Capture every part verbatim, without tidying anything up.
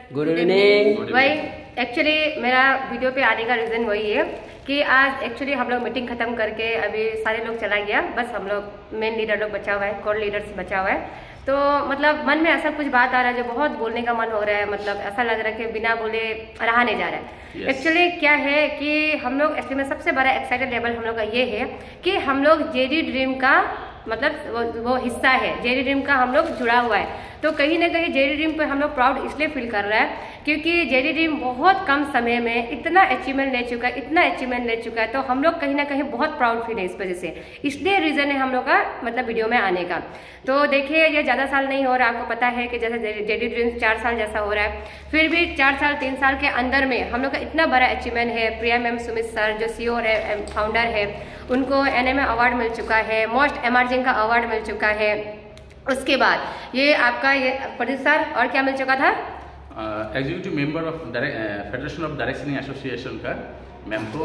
Good evening. वही actually मेरा video पे आने का रीज़न वही है कि आज एक्चुअली हम लोग मीटिंग खत्म करके अभी सारे लोग चला गया, बस हम लोग मेन लीडर लोग बचा हुआ है, कोर लीडर्स बचा हुआ है। तो मतलब मन में ऐसा कुछ बात आ रहा है जो बहुत बोलने का मन हो रहा है, मतलब ऐसा लग रहा है कि बिना बोले रहा नहीं जा रहा है। Actually yes. क्या है कि हम लोग एक्चुअली में सबसे बड़ा एक्साइटेड लेवल हम लोग का ये है कि हम लोग जेडी ड्रीम का मतलब वो, वो हिस्सा है, जेडी ड्रीम का हम लोग जुड़ा हुआ है। तो कहीं ना कहीं जेडी ड्रीम पर हम लोग प्राउड इसलिए फील कर रहा है क्योंकि जेडी ड्रीम बहुत कम समय में इतना अचीवमेंट ले चुका है, इतना अचीवमेंट ले चुका है। तो हम लोग कहीं ना कहीं बहुत प्राउड फील है इस वजह से, इसलिए रीज़न है हम लोग का मतलब वीडियो में आने का। तो देखिए ये ज़्यादा साल नहीं हो रहा, आपको पता है कि जैसे जेडी ड्रीम चार साल जैसा हो रहा है, फिर भी चार साल तीन साल के अंदर में हम लोग का इतना बड़ा अचीवमेंट है। प्रिया मैम सुमित सर जो सी ओ है, फाउंडर है, उनको एन एम ए अवार्ड मिल चुका है, मोस्ट एमर्जिंग का अवार्ड मिल चुका है। उसके बाद ये आपका ये प्रोड्यूसर और क्या मिल चुका था, executive member of federation of direction association का मैम को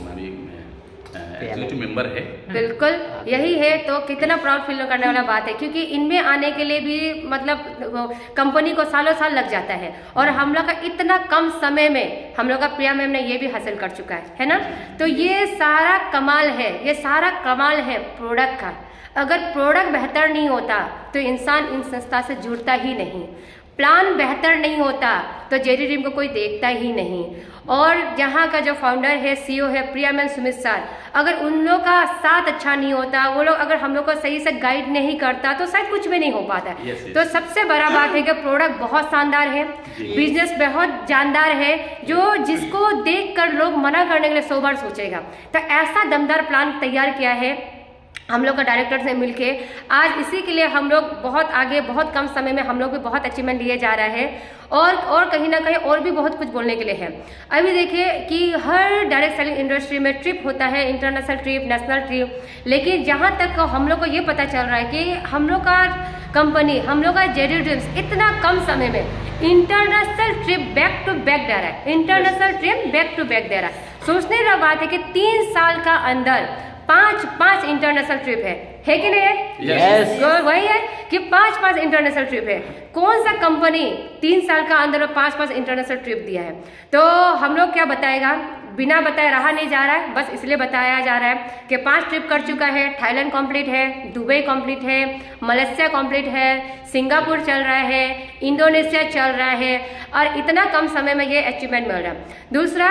एग्जीक्यूटिव मेंबर है। बिल्कुल यही है, तो कितना प्राउड फील करने वाला बात है क्योंकि इनमें आने के लिए भी मतलब कंपनी को सालों साल लग जाता है और हम लोग का इतना कम समय में हम लोग का प्रिया मैम ने ये भी हासिल कर चुका है, है ना। तो ये सारा कमाल है, ये सारा कमाल है प्रोडक्ट का। अगर प्रोडक्ट बेहतर नहीं होता तो इंसान इन संस्था से जुड़ता ही नहीं, प्लान बेहतर नहीं होता तो जेडी ड्रीम को कोई देखता ही नहीं। और यहाँ का जो फाउंडर है, सीईओ है प्रिया मैम सुमित सर, अगर उन लोग का साथ अच्छा नहीं होता, वो लोग अगर हम लोग को सही से गाइड नहीं करता तो शायद कुछ भी नहीं हो पाता। yes, yes. तो सबसे बड़ा बात है कि प्रोडक्ट बहुत शानदार है, बिजनेस बहुत जानदार है, जो जिसको देख कर लोग मना करने के लिए सौ बार सोचेगा। तो ऐसा दमदार प्लान तैयार किया है हम लोग का डायरेक्टर से मिलके। आज इसी के लिए हम लोग बहुत आगे, बहुत कम समय में हम लोग भी बहुत अचीवमेंट लिए जा रहा है और और कहीं ना कहीं और भी बहुत कुछ बोलने के लिए है। अभी देखिए कि हर डायरेक्ट सेलिंग इंडस्ट्री में ट्रिप होता है, इंटरनेशनल ट्रिप, नेशनल ट्रिप, लेकिन जहां तक हम लोग को ये पता चल रहा है कि हम लोग का कंपनी, हम लोग का जेडी ड्रीम्स इतना कम समय में international trip back to back दे रहा है, international trip back to back दे रहा है। सोचने का बात है कि तीन साल का अंदर पांच पांच इंटरनेशनल ट्रिप है, है कि नहीं है? yes. तो वही है कि पांच पांच इंटरनेशनल ट्रिप है। कौन सा कंपनी तीन साल का अंदर में पांच पांच इंटरनेशनल ट्रिप दिया है? तो हम लोग क्या बताएगा, बिना बताए रहा नहीं जा रहा है, बस इसलिए बताया जा रहा है कि पांच ट्रिप कर चुका है। थाईलैंड कंप्लीट है, दुबई कंप्लीट है, मलेशिया कंप्लीट है, सिंगापुर चल रहा है, इंडोनेशिया चल रहा है और इतना कम समय में ये अचीवमेंट मिल रहा है। दूसरा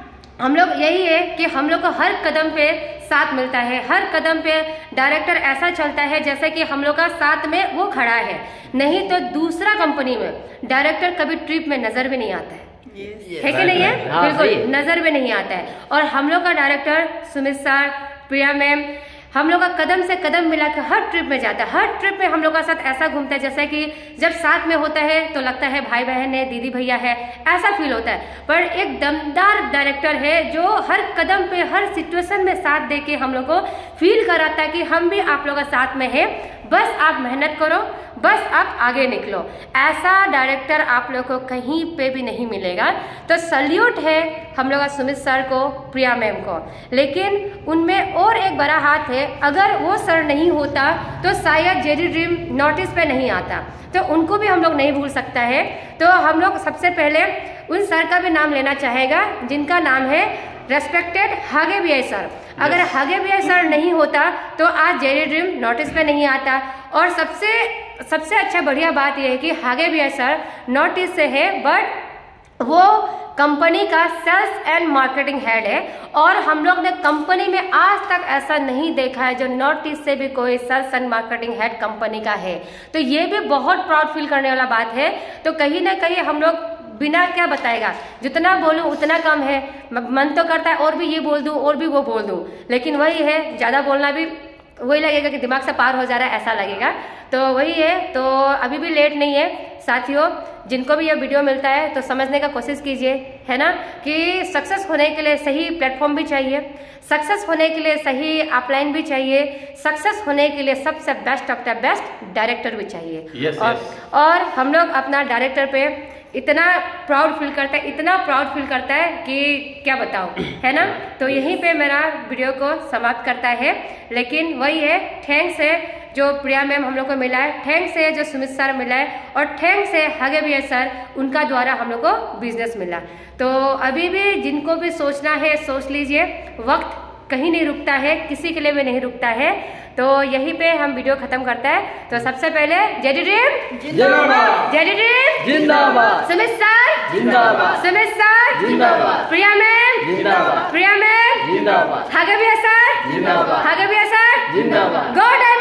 हम लोग यही है कि हम लोग को हर कदम पे साथ मिलता है, हर कदम पे डायरेक्टर ऐसा चलता है जैसे कि हम लोग का साथ में वो खड़ा है, नहीं तो दूसरा कंपनी में डायरेक्टर कभी ट्रिप में नजर भी नहीं आता है, yes. है कि नहीं है? बिल्कुल नजर भी नहीं आता है। और हम लोग का director Sumit sir, Priya ma'am, हम लोग का कदम से कदम मिला के हर ट्रिप में जाता है, हर ट्रिप में हम लोग का साथ ऐसा घूमता है जैसे कि जब साथ में होता है तो लगता है भाई बहन है, दीदी भैया है, ऐसा फील होता है। पर एक दमदार डायरेक्टर है जो हर कदम पे, हर सिचुएशन में साथ दे के हम लोग को फील कराता है कि हम भी आप लोग का साथ में है, बस आप मेहनत करो, बस आप आगे निकलो। ऐसा डायरेक्टर आप लोग को कहीं पे भी नहीं मिलेगा। तो सल्यूट है हम लोग का सुमित सर को, प्रिया मैम को। लेकिन उनमें और एक बड़ा हाथ है, अगर वो सर नहीं होता तो शायद जेडी ड्रीम नोटिस पे नहीं आता, तो उनको भी हम लोग नहीं भूल सकता है। तो हम लोग सबसे पहले उन सर का भी नाम लेना चाहेगा जिनका नाम है रेस्पेक्टेड हागे बियाई सर। अगर हागे बियाई सर नहीं होता तो आज जेडी ड्रीम नोटिस पे नहीं आता। और सबसे सबसे अच्छा बढ़िया बात यह है कि हागे बियाई सर नोटिस से है, बट वो कंपनी का सेल्स एंड मार्केटिंग हेड है और हम लोग ने कंपनी में आज तक ऐसा नहीं देखा है जो नोटिस से भी कोई sales and marketing head company का है। तो ये भी बहुत प्राउड फील करने वाला बात है। तो कहीं ना कहीं हम लोग बिना क्या बताएगा, जितना बोलूं उतना कम है, मन तो करता है और भी ये बोल दूं और भी वो बोल दूं, लेकिन वही है ज़्यादा बोलना भी वही लगेगा कि दिमाग से पार हो जा रहा है, ऐसा लगेगा। तो वही है, तो अभी भी लेट नहीं है साथियों, जिनको भी ये वीडियो मिलता है तो समझने का कोशिश कीजिए, है ना, कि सक्सेस होने के लिए सही प्लेटफॉर्म भी चाहिए, सक्सेस होने के लिए सही अपलाइन भी चाहिए, सक्सेस होने के लिए सबसे best of the best director भी चाहिए। yes, और, yes. और हम लोग अपना डायरेक्टर पे इतना प्राउड फील करता है, इतना प्राउड फील करता है कि क्या बताऊं, है ना। तो यहीं पे मेरा वीडियो को समाप्त करता है, लेकिन वही है, थैंक्स है जो प्रिया मैम हम लोग को मिला है, थैंक्स है जो सुमित सर मिला है, और थैंक्स है हगे भी सर, उनका द्वारा हम लोग को बिजनेस मिला। तो अभी भी जिनको भी सोचना है सोच लीजिए, वक्त कहीं नहीं रुकता है, किसी के लिए भी नहीं रुकता है। तो यहीं पे हम वीडियो खत्म करते हैं। तो सबसे पहले जेडी ड्रीम जिंदाबाद, जेडी ड्रीम जिंदाबाद, सुमित सर जिंदाबाद, सुमित सर जिंदाबाद, प्रिया मैम जिंदाबाद, प्रिया मैम जिंदाबाद, हगे भी सर जिंदाबाद, हगे भी सर जिंदाबाद। गॉड